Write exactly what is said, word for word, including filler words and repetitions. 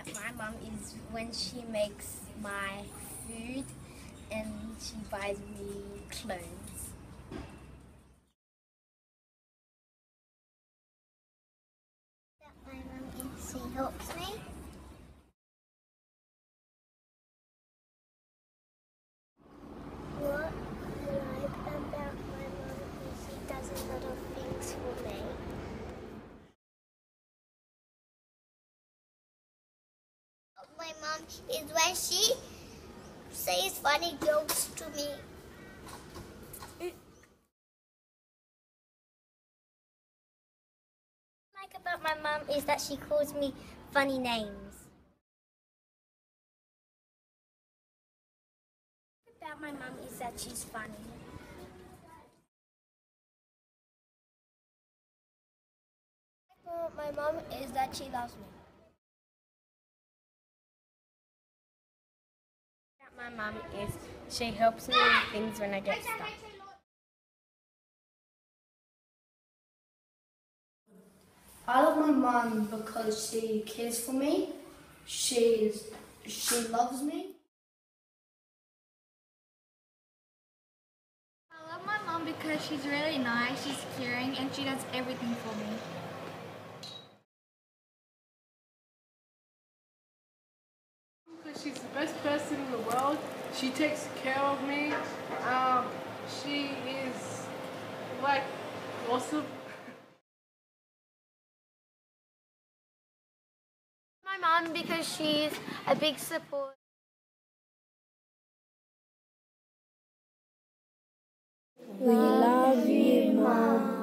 My mum is when she makes my food and she buys me clothes. My mum is she helps me. What I like about my mum is she does a lot of things for me. My mom is when she says funny jokes to me. What I like about my mom is that she calls me funny names. What about my mom is that she's funny. My mom is that she loves me. My mum is she helps me with things when I get stuck. I love my mum because she cares for me. She's she loves me. I love my mum because she's really nice, she's caring, and she does everything for me. Because she's the best person in the world. She takes care of me. Um, she is like awesome. My mum because she's a big support. We love you, Mom.